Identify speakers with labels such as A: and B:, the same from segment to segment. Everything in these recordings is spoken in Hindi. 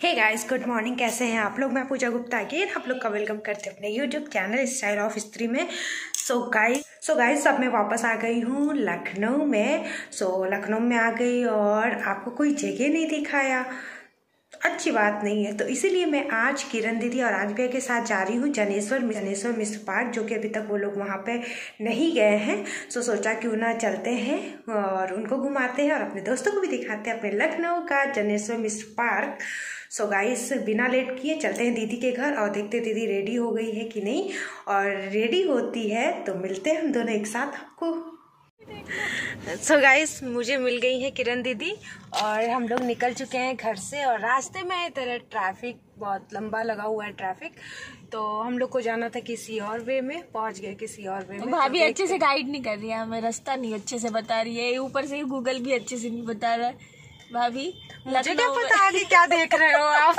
A: Hey guys, good morning. कैसे हैं आप लोग? मैं पूजा गुप्ता अगेन आप लोग का वेलकम करते हैं अपने यूट्यूब चैनल स्टाइल ऑफ स्त्री में। सो गाइस अब मैं वापस आ गई हूँ लखनऊ में। लखनऊ में आ गई और आपको कोई जगह नहीं दिखाया, अच्छी बात नहीं है। तो इसीलिए मैं आज किरण दीदी और आज भैया के साथ जा रही हूँ जनेश्वर मिश्र पार्क, जो कि अभी तक वो लोग वहाँ पे नहीं गए हैं। सोचा क्यों ना चलते हैं और उनको घुमाते हैं और अपने दोस्तों को भी दिखाते हैं अपने लखनऊ का जनेश्वर मिश्र पार्क। गाइस बिना लेट किए चलते हैं दीदी के घर और देखते हैं दीदी रेडी हो गई है कि नहीं, और रेडी होती है तो मिलते हैं हम दोनों एक साथ आपको। गाइस मुझे मिल गई है किरण दीदी और हम लोग निकल चुके हैं घर से। और रास्ते में इधर ट्रैफिक बहुत लंबा लगा हुआ है ट्रैफिक, तो हम लोग को जाना था किसी और वे में, पहुंच गए किसी और वे में।
B: भाभी अच्छे से गाइड नहीं कर रही है हमें, रास्ता नहीं अच्छे से बता रही है, ऊपर से गूगल भी अच्छे से नहीं बता रहा है। भाभी
A: मुझे क्या पता आगे क्या देख रहे हो आप?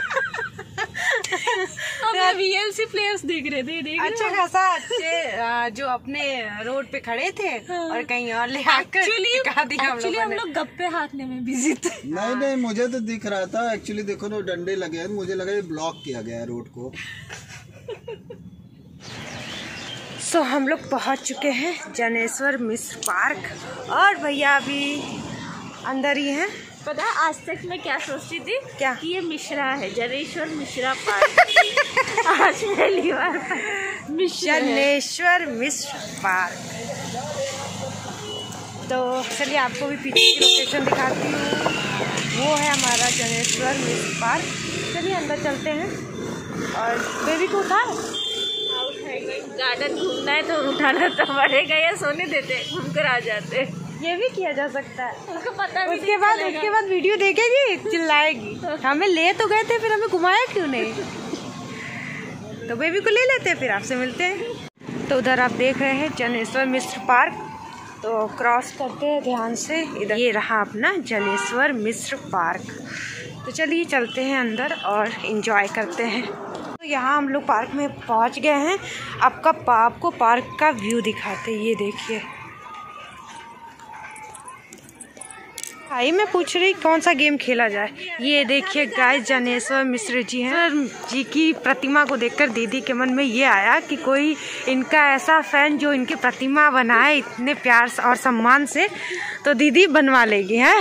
B: VLC प्लेयर्स देख रहे थे,
A: अच्छा खासा अच्छे जो अपने रोड पे खड़े थे और कहीं और ले आकर दिखा दिया
B: हम लोग गप्पे हाथने में बिजी थे।
C: नहीं मुझे तो दिख रहा था एक्चुअली। देखो ना डंडे लगे हैं, मुझे लगा ये ब्लॉक किया गया है रोड को।
A: हम लोग पहुंच चुके हैं जनेश्वर मिश्र पार्क और भैया अभी अंदर ही हैं।
B: पता है आज तक मैं क्या सोचती थी?
A: क्या? कि
B: ये मिश्रा है, जनेश्वर मिश्रा पार्क। आज पहली बार
A: जनेश्वर मिश्र पार्क। तो चलिए आपको भी पीछे की लोकेशन दिखाती हूँ। वो है हमारा जनेश्वर मिश्र पार्क। चलिए अंदर चलते हैं और बेबी को उठाए।
B: गार्डन घूमना है तो उठाना तो पड़ेगा, या सोने देते घूम कर आ जाते,
A: ये भी किया जा सकता है।
B: उनको पता भी
A: उसके बाद वीडियो देखेगी, चिल्लाएगी हमें ले तो गए थे, फिर हमें घुमाया क्यों नहीं? तो बेबी को ले लेते हैं, फिर आपसे मिलते हैं। तो उधर आप देख रहे हैं जनेश्वर मिश्र पार्क, तो क्रॉस करते हैं ध्यान से। इधर ये रहा अपना जनेश्वर मिश्र पार्क। तो चलिए चलते हैं अंदर और एंजॉय करते हैं। तो यहाँ हम लोग पार्क में पहुँच गए हैं। आपको पार्क का व्यू दिखाते हैं। ये देखिए भाई, मैं पूछ रही कौन सा गेम खेला जाए। ये देखिए गाइस जनेश्वर मिश्र जी हैं। जी की प्रतिमा को देखकर दीदी के मन में ये आया कि कोई इनका ऐसा फैन जो इनकी प्रतिमा बनाए इतने प्यार और सम्मान से, तो दीदी बनवा लेगी है।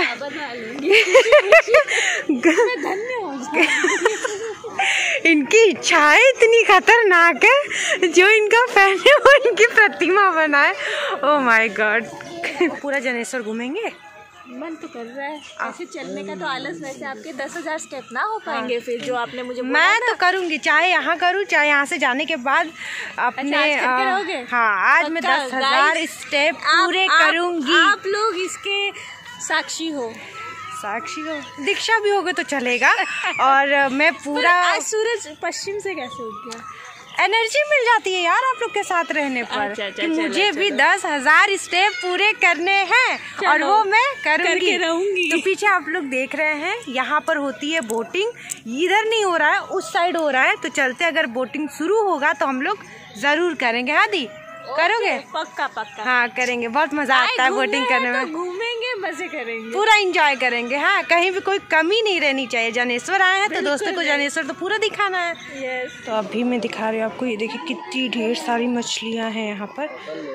A: इनकी इच्छाएं इतनी खतरनाक है, जो इनका फैन है वो इनकी प्रतिमा बनाए। Oh my god. पूरा जनेश्वर घूमेंगे?
B: मन तो कर रहा है ऐसे चलने का, तो आलस। वैसे आपके 10,000 स्टेप ना हो पाएंगे फिर जो आपने मुझे बोला
A: मैं तो करूंगी, चाहे यहाँ करूँ चाहे यहाँ से जाने के बाद अपने।
B: अच्छा,
A: हाँ आज मैं 10,000 स्टेप पूरे करूंगी।
B: आप लोग इसके साक्षी हो।
A: दीक्षा भी होगे तो चलेगा। और मैं पूरा
B: आज सूरज पश्चिम से कैसे उठ गया?
A: एनर्जी मिल जाती है यार आप लोग के साथ रहने पर। कि मुझे भी 10,000 स्टेप पूरे करने हैं और वो मैं करूंगी। तो पीछे आप लोग देख रहे हैं, यहाँ पर होती है बोटिंग। इधर नहीं हो रहा है, उस साइड हो रहा है। तो चलते, अगर बोटिंग शुरू होगा तो हम लोग जरूर करेंगे। हाँ दी, करोगे?
B: पक्का।
A: हाँ करेंगे, बहुत मजा आता है बोटिंग करने में।
B: घूमेंगे, मजे करेंगे,
A: पूरा एंजॉय करेंगे। हाँ कहीं भी कोई कमी नहीं रहनी चाहिए। जनेश्वर आए हैं तो दोस्तों को जनेश्वर तो पूरा दिखाना है। तो अभी मैं दिखा रही हूँ आपको। ये देखिए कितनी ढेर सारी मछलियाँ हैं यहाँ पर।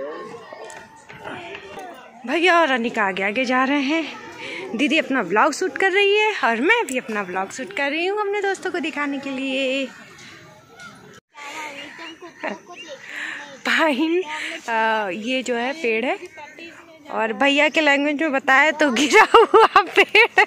A: भैया और अनिका आगे जा रहे हैं। दीदी अपना व्लॉग शूट कर रही है और मैं भी अपना व्लॉग शूट कर रही हूँ अपने दोस्तों को दिखाने के लिए। पाइन ये जो है पेड़ है, और भैया के लैंग्वेज में बताए तो गिरा हुआ पेड़।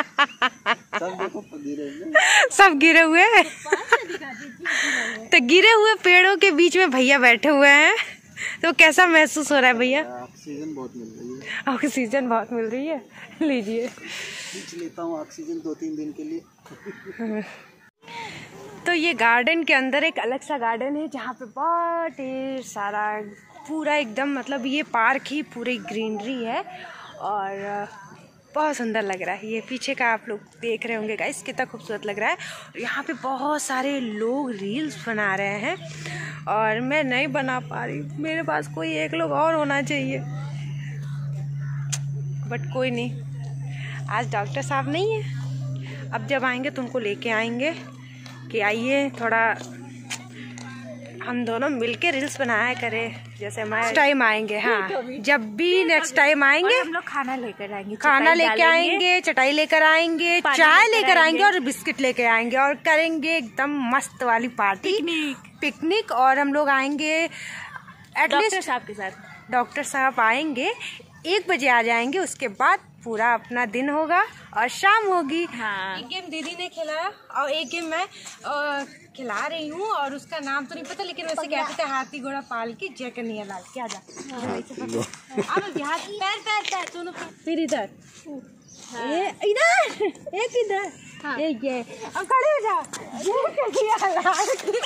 A: सब गिरे हुए हैं। तो गिरे हुए पेड़ों के बीच में भैया बैठे हुए हैं। तो कैसा महसूस हो रहा है भैया?
C: ऑक्सीजन बहुत मिल रही है।
A: ऑक्सीजन बहुत मिल रही है, लीजिए।
C: खींच लेता हूँ ऑक्सीजन 2-3 दिन के लिए।
A: तो ये गार्डन के अंदर एक अलग सा गार्डन है, जहाँ पे बहुत ढेर सारा पूरा एकदम मतलब ये पार्क ही पूरी ग्रीनरी है और बहुत सुंदर लग रहा है। ये पीछे का आप लोग देख रहे होंगे गाइस, कितना खूबसूरत लग रहा है। और यहाँ पे बहुत सारे लोग रील्स बना रहे हैं और मैं नहीं बना पा रही। मेरे पास कोई एक लोग और होना चाहिए, बट कोई नहीं। आज डॉक्टर साहब नहीं है अब जब आएंगे तो उनको लेके आएंगे कि आइए थोड़ा हम दोनों मिलके रील्स बनाया करें, जैसे हमारे नेक्स्ट टाइम आएंगे। हाँ, जब भी नेक्स्ट टाइम आएंगे
B: हम लोग खाना लेकर आएंगे,
A: खाना लेके आएंगे, चटाई लेकर आएंगे, चाय लेकर आएंगे और बिस्किट लेकर आएंगे और करेंगे एकदम मस्त वाली पार्टी, पिकनिक। और हम लोग आएंगे एटलीस्ट
B: साहब के साथ।
A: डॉक्टर साहब आएंगे 1 बजे आ जाएंगे, उसके बाद पूरा अपना दिन होगा और शाम होगी।
B: हाँ।
A: एक गेम दीदी ने खेला और एक गेम मैं खिला रही हूँ और उसका नाम तो नहीं पता, लेकिन वैसे कहते थे हाथी घोड़ा पाल की जय कन्हैया लाल की। आजा अब हाथ पैर पैर पैर दोनों, फिर इधर ये इधर एक इधर एक ये, अब खड़े हो जा जय कन्हैया लाल की।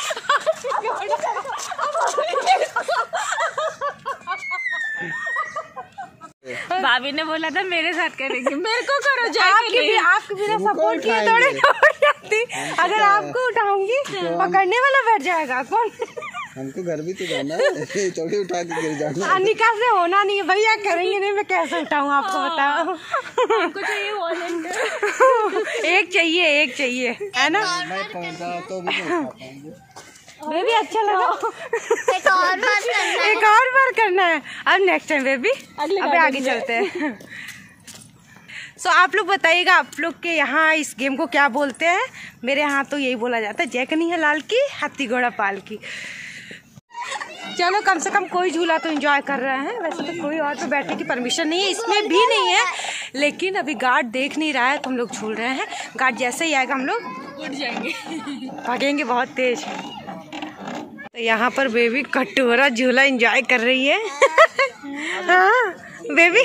B: भाभी ने बोला था मेरे साथ करेंगे, मेरे को करो।
A: आपके बिना सपोर्ट किए थोड़े उठ जाती। अगर आपको उठाऊंगी पकड़ने वाला बैठ जाएगा कौन?
C: हमको घर भी तो जाना है, चौकी उठा के गिर जाना।
A: अनिका से होना नहीं है भैया, करेंगे नहीं, मैं कैसे उठाऊं आपको बताओ।
B: आपको चाहिए वॉलेंटियर।
A: एक चाहिए है ना?
C: मैं पहुंचा तो भी नहीं उठा पाएंगे।
A: बेबी अच्छा लगा। एक और बार करना है। अब नेक्स्ट टाइम बेबी, अब आगे चलते हैं। सो आप लोग बताइएगा आप लोग के यहाँ इस गेम को क्या बोलते हैं। मेरे यहाँ तो यही बोला जाता है जय कन्हैया लाल की हाथी घोड़ा पाल की। चलो कम से कम कोई झूला तो एंजॉय कर रहे हैं, वैसे तो कोई और तो बैठने की परमिशन नहीं है, इसमें भी नहीं है, लेकिन अभी गार्ड देख नहीं रहा है तो हम लोग झूल रहे हैं। गार्ड जैसे ही आएगा हम लोग
B: उठ जाएंगे,
A: भागेंगे बहुत तेज। तो यहाँ पर बेबी कटोरा झूला एंजॉय कर रही है। हाँ बेबी।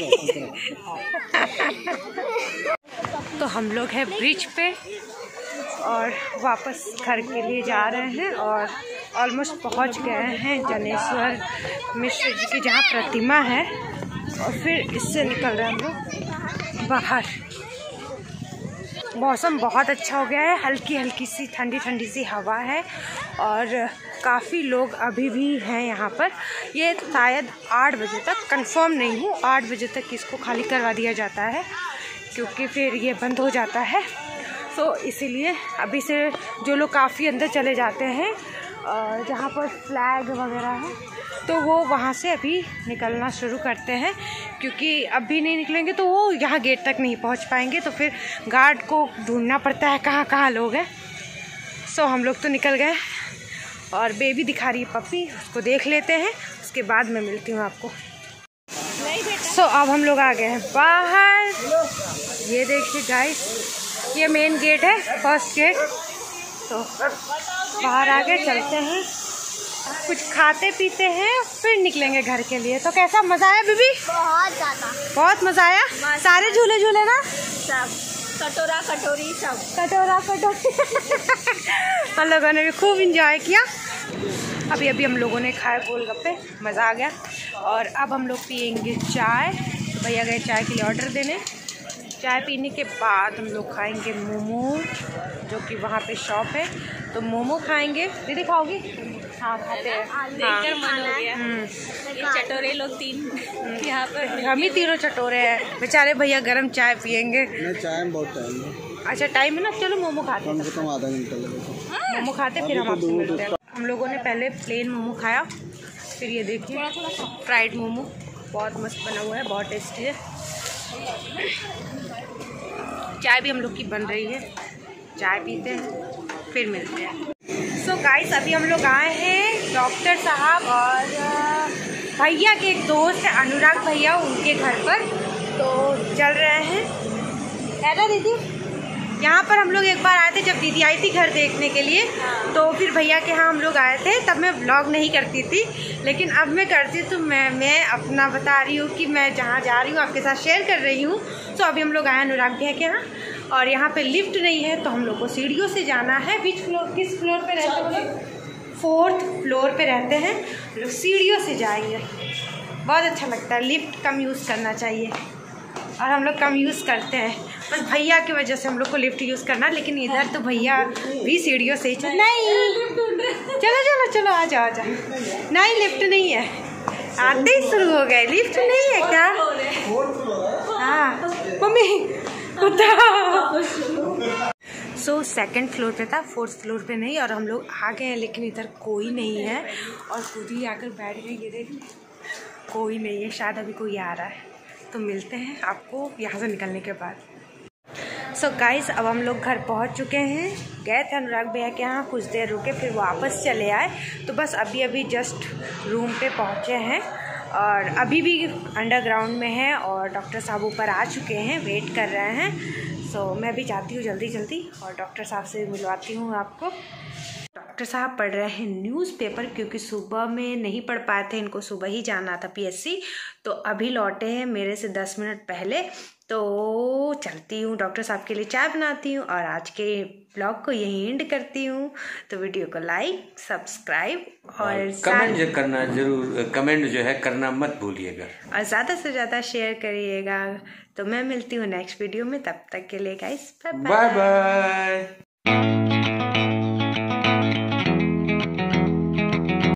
A: तो हम लोग हैं ब्रिज पे और वापस घर के लिए जा रहे हैं और ऑलमोस्ट पहुंच गए हैं जनेश्वर मिश्र जी की जहाँ प्रतिमा है, और फिर इससे निकल रहे हैं हम लोग बाहर। मौसम बहुत अच्छा हो गया है, हल्की हल्की सी ठंडी ठंडी सी हवा है और काफ़ी लोग अभी भी हैं यहाँ पर। ये शायद 8 बजे तक, कंफर्म नहीं हूँ, 8 बजे तक इसको खाली करवा दिया जाता है क्योंकि फिर ये बंद हो जाता है। तो इसीलिए अभी से जो लोग काफ़ी अंदर चले जाते हैं जहाँ पर फ्लैग वगैरह है तो वो वहाँ से अभी निकलना शुरू करते हैं, क्योंकि अभी नहीं निकलेंगे तो वो यहाँ गेट तक नहीं पहुँच पाएंगे, तो फिर गार्ड को ढूंढना पड़ता है कहाँ कहाँ लोग हैं। सो हम लोग तो निकल गए और बेबी दिखा रही है पप्पी, उसको देख लेते हैं, उसके बाद मैं मिलती हूँ आपको। सो अब हम लोग आ गए हैं बाहर। ये देखिए गाइस, ये मेन गेट है, फर्स्ट गेट। तो बाहर आके चलते हैं, कुछ खाते पीते हैं, फिर निकलेंगे घर के लिए। तो कैसा मज़ा आया बीबी?
B: बहुत ज़्यादा,
A: बहुत मज़ा आया। सारे झूले झूले ना,
B: सब कटोरा कटोरी, सब
A: कटोरा कटोरी। हम लोगों ने भी खूब इंजॉय किया। अभी अभी हम लोगों ने खाए गोलगप्पे, मज़ा आ गया। और अब हम लोग पियेंगे चाय, भैया गए चाय के लिए ऑर्डर देने। चाय पीने के बाद हम लोग खाएंगे मोमो, जो कि वहाँ पे शॉप है, तो मोमो खाएंगे। दीदी खाओगी? हाँ खाते हैं।
B: देखकर मन हो गया। ये चटोरे लोग 3 यहाँ पर,
A: हम ही तीनों चटोरे हैं। बेचारे भैया गरम चाय पियेंगे।
C: चाय में बहुत टाइम है।
A: अच्छा टाइम है ना, चलो मोमो खाते हैं।
C: कम से कम आधा घंटा लगेगा।
A: मोमो खाते फिर हम आपसे मिलते हैं। हम लोगों ने पहले प्लेन मोमो खाया, फिर ये देखिए फ्राइड मोमो, बहुत मस्त बना हुआ है, बहुत टेस्टी है। चाय भी हम लोग की बन रही है, चाय पीते हैं फिर मिलते हैं। सो गाइस अभी हम लोग आए हैं डॉक्टर साहब और भैया के एक दोस्त है अनुराग भैया, उनके घर पर, तो चल रहे हैं। है ना दीदी? यहाँ पर हम लोग एक बार आए थे जब दीदी आई थी घर देखने के लिए, तो फिर भैया के यहाँ हम लोग आए थे, तब मैं व्लॉग नहीं करती थी, लेकिन अब मैं करती हूँ। तो मैं अपना बता रही हूँ कि मैं जहाँ जा रही हूँ आपके साथ शेयर कर रही हूँ। तो अभी हम लोग आए अनुराग भैया के यहाँ और यहाँ पे लिफ्ट नहीं है, तो हम लोग को सीढ़ियों से जाना है। किस फ्लोर पे रहते हैं लोग? 4th फ्लोर पे रहते हैं लोग, सीढ़ियों से जाएंगे। बहुत अच्छा लगता है, लिफ्ट कम यूज़ करना चाहिए और हम लोग कम यूज़ करते हैं, बस भैया की वजह से हम लोग को लिफ्ट यूज़ करना। लेकिन इधर तो भैया भी सीढ़ियों से ही चल। नहीं चलो चलो चलो आ जाओ आ जाओ। नहीं लिफ्ट नहीं है, आते ही शुरू हो गए। लिफ्ट नहीं है क्या? हाँ मम्मी सो सेकंड फ्लोर पे था, फोर्थ फ्लोर पे नहीं। और हम लोग आ गए हैं लेकिन इधर कोई नहीं है और खुद ही आकर बैठ गए। ये देख, कोई नहीं है, शायद अभी कोई आ रहा है। तो मिलते हैं आपको यहाँ से निकलने के बाद। सो गाइस, अब हम लोग घर पहुँच चुके हैं। गए थे अनुराग भैया के यहाँ, कुछ देर रुके, फिर वापस चले आए। तो बस अभी जस्ट रूम पे पहुँचे हैं और अभी भी अंडरग्राउंड में है और डॉक्टर साहब ऊपर आ चुके हैं, वेट कर रहे हैं। सो मैं भी जाती हूँ जल्दी और डॉक्टर साहब से मिलवाती हूँ आपको। डॉक्टर साहब पढ़ रहे हैं न्यूज़पेपर, क्योंकि सुबह में नहीं पढ़ पाए थे, इनको सुबह ही जाना था पीएससी। तो अभी लौटे हैं मेरे से 10 मिनट पहले। तो चलती हूँ, डॉक्टर साहब के लिए चाय बनाती हूँ और आज के ब्लॉग को यहीं एंड करती हूँ। तो वीडियो को लाइक, सब्सक्राइब और
D: कमेंट करना जरूर, कमेंट जो है करना मत भूलिएगा
A: और ज़्यादा से ज़्यादा शेयर करिएगा। तो मैं मिलती हूँ नेक्स्ट वीडियो में, तब तक के लिए गाइस बाय
D: बाय।